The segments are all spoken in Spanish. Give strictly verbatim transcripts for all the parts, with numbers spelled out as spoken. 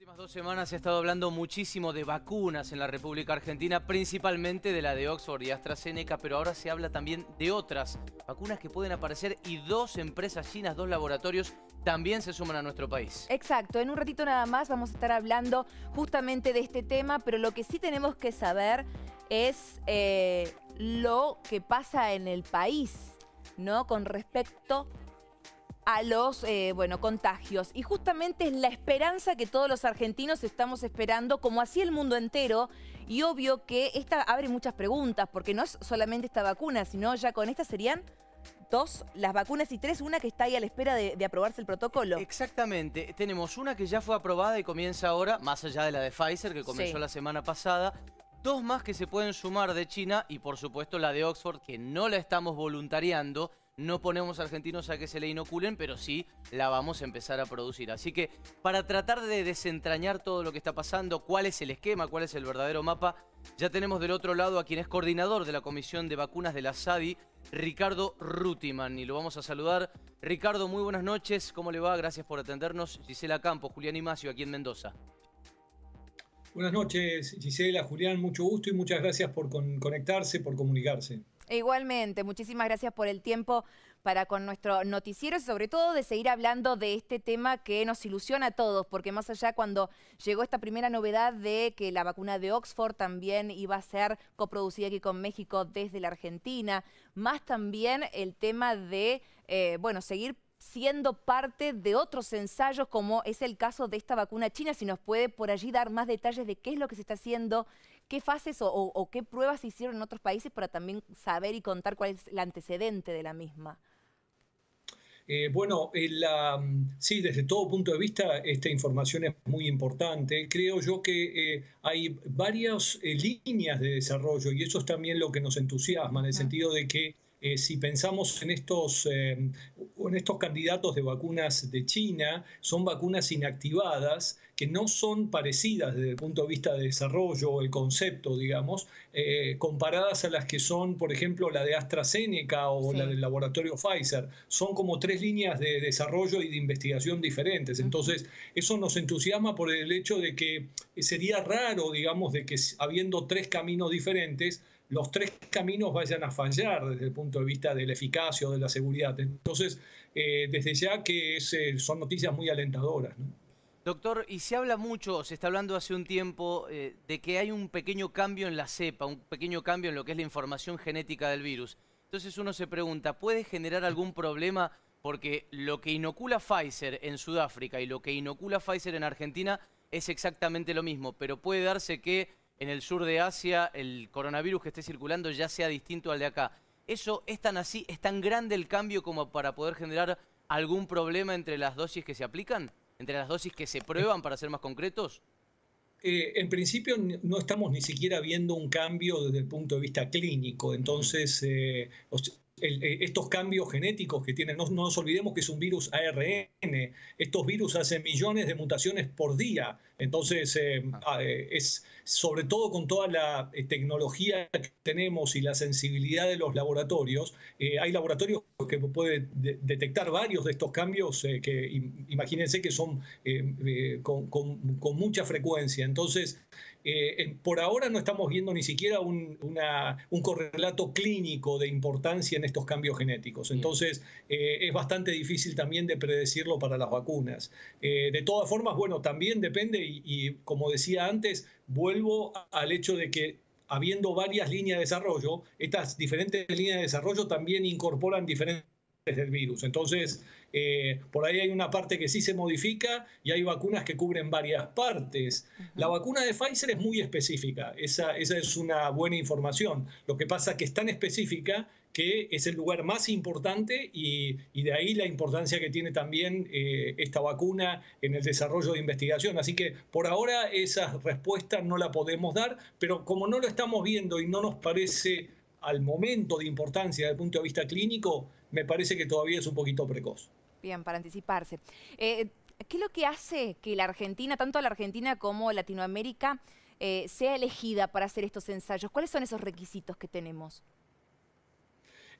Las últimas dos semanas se ha estado hablando muchísimo de vacunas en la República Argentina, principalmente de la de Oxford y AstraZeneca, pero ahora se habla también de otras vacunas que pueden aparecer y dos empresas chinas, dos laboratorios, también se suman a nuestro país. Exacto, en un ratito nada más vamos a estar hablando justamente de este tema, pero lo que sí tenemos que saber es eh, lo que pasa en el país, ¿no? Con respecto a los eh, bueno, contagios. Y justamente es la esperanza que todos los argentinos estamos esperando, como así el mundo entero. Y obvio que esta abre muchas preguntas, porque no es solamente esta vacuna, sino ya con esta serían dos las vacunas y tres, una que está ahí a la espera de, de aprobarse el protocolo. Exactamente. Tenemos una que ya fue aprobada y comienza ahora, más allá de la de Pfizer, que comenzó Sí. la semana pasada. Dos más que se pueden sumar de China y, por supuesto, la de Oxford, que no la estamos voluntariando. No ponemos argentinos a que se le inoculen, pero sí la vamos a empezar a producir. Así que para tratar de desentrañar todo lo que está pasando, cuál es el esquema, cuál es el verdadero mapa, ya tenemos del otro lado a quien es coordinador de la Comisión de Vacunas de la SADI, Ricardo Rutiman. Y lo vamos a saludar. Ricardo, muy buenas noches. ¿Cómo le va? Gracias por atendernos. Gisela Campos, Julián Imacio, aquí en Mendoza. Buenas noches, Gisela, Julián, mucho gusto y muchas gracias por con conectarse, por comunicarse. E igualmente, muchísimas gracias por el tiempo para con nuestro noticiero y sobre todo de seguir hablando de este tema que nos ilusiona a todos, porque más allá cuando llegó esta primera novedad de que la vacuna de Oxford también iba a ser coproducida aquí con México desde la Argentina, más también el tema de, eh, bueno, seguir siendo parte de otros ensayos como es el caso de esta vacuna china. Si nos puede por allí dar más detalles de qué es lo que se está haciendo, qué fases o, o, o qué pruebas se hicieron en otros países para también saber y contar cuál es el antecedente de la misma. Eh, bueno, el, um, sí, desde todo punto de vista esta información es muy importante. Creo yo que eh, hay varias eh, líneas de desarrollo y eso es también lo que nos entusiasma, en el sentido de que Eh, si pensamos en estos, eh, en estos candidatos de vacunas de China, son vacunas inactivadas que no son parecidas desde el punto de vista de desarrollo, el concepto, digamos, eh, comparadas a las que son, por ejemplo, la de AstraZeneca o sí. la del laboratorio Pfizer. Son como tres líneas de desarrollo y de investigación diferentes. Entonces, eso nos entusiasma por el hecho de que sería raro, digamos, de que habiendo tres caminos diferentes, los tres caminos vayan a fallar desde el punto de vista de la eficacia o de la seguridad. Entonces, eh, desde ya que es, eh, son noticias muy alentadoras, ¿no? Doctor, y se habla mucho, se está hablando hace un tiempo, eh, de que hay un pequeño cambio en la cepa, un pequeño cambio en lo que es la información genética del virus. Entonces uno se pregunta, ¿puede generar algún problema? Porque lo que inocula Pfizer en Sudáfrica y lo que inocula Pfizer en Argentina es exactamente lo mismo, pero puede darse que en el sur de Asia el coronavirus que esté circulando ya sea distinto al de acá. ¿Eso es tan así, es tan grande el cambio como para poder generar algún problema entre las dosis que se aplican? ¿Entre las dosis que se prueban, para ser más concretos? Eh, en principio no estamos ni siquiera viendo un cambio desde el punto de vista clínico. Entonces, eh, el, eh, estos cambios genéticos que tienen, no, no nos olvidemos que es un virus A R N. Estos virus hacen millones de mutaciones por día. Entonces, eh, es sobre todo con toda la tecnología que tenemos y la sensibilidad de los laboratorios, eh, hay laboratorios que pueden de detectar varios de estos cambios eh, que imagínense que son eh, eh, con, con, con mucha frecuencia. Entonces, eh, por ahora no estamos viendo ni siquiera un, una, un correlato clínico de importancia en estos cambios genéticos. Entonces, eh, es bastante difícil también de predecirlo para las vacunas. Eh, de todas formas, bueno, también depende y, y como decía antes, vuelvo al hecho de que habiendo varias líneas de desarrollo, estas diferentes líneas de desarrollo también incorporan diferentes del virus. Entonces, eh, por ahí hay una parte que sí se modifica y hay vacunas que cubren varias partes. Uh-huh. La vacuna de Pfizer es muy específica, esa, esa es una buena información. Lo que pasa es que es tan específica que es el lugar más importante y, y de ahí la importancia que tiene también eh, esta vacuna en el desarrollo de investigación. Así que por ahora esa respuesta no la podemos dar, pero como no lo estamos viendo y no nos parece al momento de importancia desde el punto de vista clínico, me parece que todavía es un poquito precoz. Bien, para anticiparse. Eh, ¿Qué es lo que hace que la Argentina, tanto la Argentina como Latinoamérica, eh, sea elegida para hacer estos ensayos? ¿Cuáles son esos requisitos que tenemos?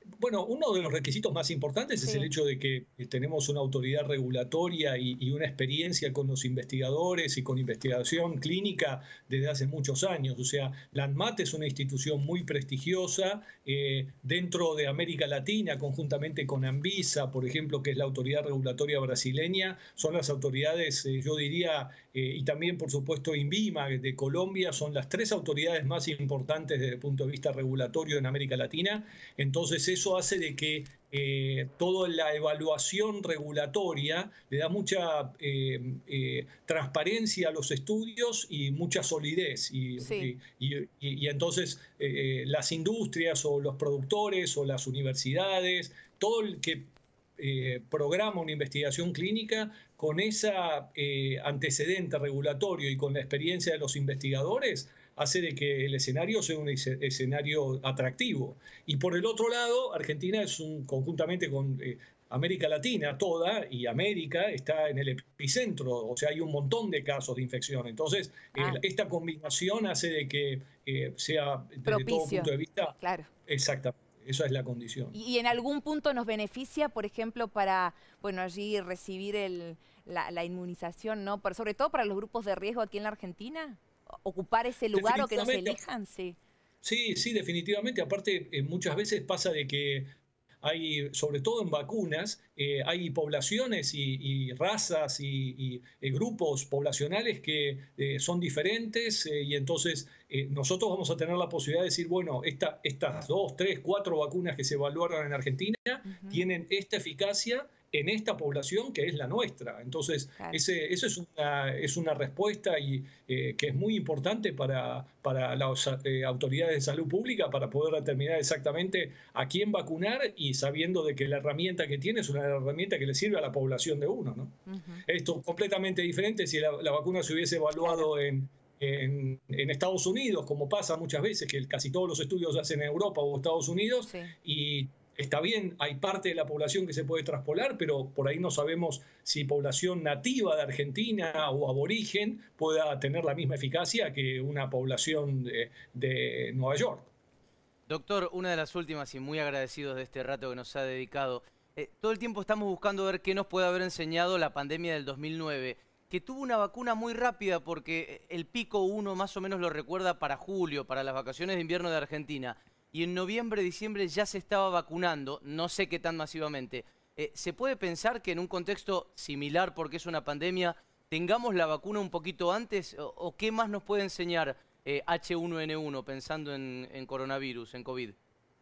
Bueno, uno de los requisitos más importantes Sí. es el hecho de que tenemos una autoridad regulatoria y, y una experiencia con los investigadores y con investigación clínica desde hace muchos años. O sea, la ANMAT es una institución muy prestigiosa eh, dentro de América Latina, conjuntamente con ANVISA, por ejemplo, que es la autoridad regulatoria brasileña. Son las autoridades, eh, yo diría, eh, y también, por supuesto, INVIMA de Colombia, son las tres autoridades más importantes desde el punto de vista regulatorio en América Latina. Entonces, eso hace de que eh, toda la evaluación regulatoria le da mucha eh, eh, transparencia a los estudios y mucha solidez. Y, Sí. y, y, y entonces eh, las industrias o los productores o las universidades, todo el que eh, programa una investigación clínica con ese eh, antecedente regulatorio y con la experiencia de los investigadores, hace de que el escenario sea un escenario atractivo. Y por el otro lado, Argentina es un, conjuntamente con eh, América Latina toda, y América está en el epicentro, o sea, hay un montón de casos de infección. Entonces, Ah. eh, esta combinación hace de que eh, sea, desde Propicio. todo punto de vista, Claro. exactamente, esa es la condición. ¿Y, y en algún punto nos beneficia, por ejemplo, para, bueno, allí recibir el, la, la inmunización, ¿no? Pero sobre todo para los grupos de riesgo aquí en la Argentina? ¿Ocupar ese lugar o que nos elijan? Sí. Sí, sí, definitivamente. Aparte, eh, muchas veces pasa de que hay, sobre todo en vacunas, eh, hay poblaciones y, y razas y, y eh, grupos poblacionales que eh, son diferentes eh, y entonces eh, nosotros vamos a tener la posibilidad de decir, bueno, esta, estas dos, tres, cuatro vacunas que se evaluaron en Argentina Uh-huh. tienen esta eficacia en esta población que es la nuestra. Entonces, Claro. ese, eso es una, es una respuesta y, eh, que es muy importante para, para las eh, autoridades de salud pública para poder determinar exactamente a quién vacunar y sabiendo de que la herramienta que tiene es una herramienta que le sirve a la población de uno, ¿no? Uh-huh. Esto es completamente diferente si la, la vacuna se hubiese evaluado claro. en, en, en Estados Unidos, como pasa muchas veces, que casi todos los estudios se hacen en Europa o Estados Unidos, sí. y está bien, hay parte de la población que se puede traspolar, pero por ahí no sabemos si población nativa de Argentina o aborigen pueda tener la misma eficacia que una población de, de Nueva York. Doctor, una de las últimas y muy agradecidos de este rato que nos ha dedicado. Eh, todo el tiempo estamos buscando ver qué nos puede haber enseñado la pandemia del dos mil nueve, que tuvo una vacuna muy rápida porque el pico uno más o menos lo recuerda para julio, para las vacaciones de invierno de Argentina. Y en noviembre, diciembre ya se estaba vacunando, no sé qué tan masivamente. Eh, ¿Se puede pensar que en un contexto similar, porque es una pandemia, tengamos la vacuna un poquito antes? ¿O, o qué más nos puede enseñar eh, H uno N uno pensando en, en coronavirus, en COVID?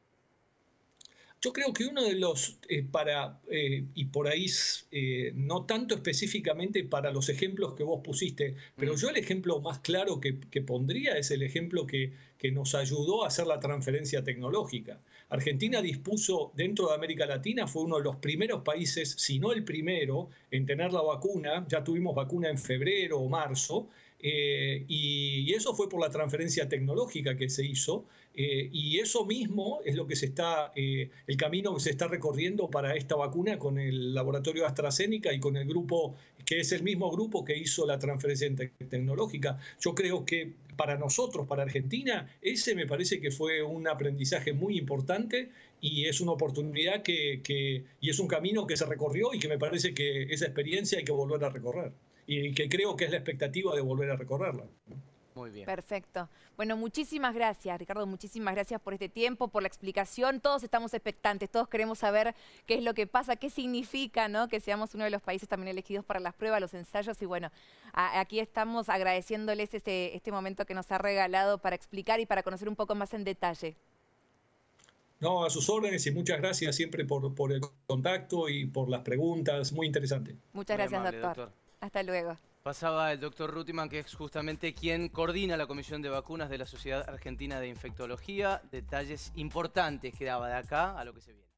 Yo creo que uno de los, eh, para, eh, y por ahí eh, no tanto específicamente para los ejemplos que vos pusiste, pero mm. yo el ejemplo más claro que, que pondría es el ejemplo que, que nos ayudó a hacer la transferencia tecnológica. Argentina dispuso, dentro de América Latina, fue uno de los primeros países, si no el primero, en tener la vacuna. Ya tuvimos vacuna en febrero o marzo, eh, y, y eso fue por la transferencia tecnológica que se hizo. Eh, y eso mismo es lo que se está, eh, el camino que se está recorriendo para esta vacuna con el laboratorio AstraZeneca y con el grupo, que es el mismo grupo que hizo la transferencia te tecnológica. Yo creo que para nosotros, para Argentina, ese me parece que fue un aprendizaje muy importante y es una oportunidad que, que, y es un camino que se recorrió y que me parece que esa experiencia hay que volver a recorrer. Y que creo que es la expectativa de volver a recorrerla. Muy bien. Perfecto. Bueno, muchísimas gracias, Ricardo, muchísimas gracias por este tiempo, por la explicación. Todos estamos expectantes, todos queremos saber qué es lo que pasa, qué significa, ¿no?, que seamos uno de los países también elegidos para las pruebas, los ensayos. Y bueno, a, aquí estamos agradeciéndoles este, este momento que nos ha regalado para explicar y para conocer un poco más en detalle. No, a sus órdenes y muchas gracias siempre por, por el contacto y por las preguntas. Muy interesante. Muchas Muy gracias, amable, doctor. doctor. Hasta luego. Pasaba el doctor Rutiman, que es justamente quien coordina la Comisión de Vacunas de la Sociedad Argentina de Infectología. Detalles importantes que daba de acá a lo que se viene.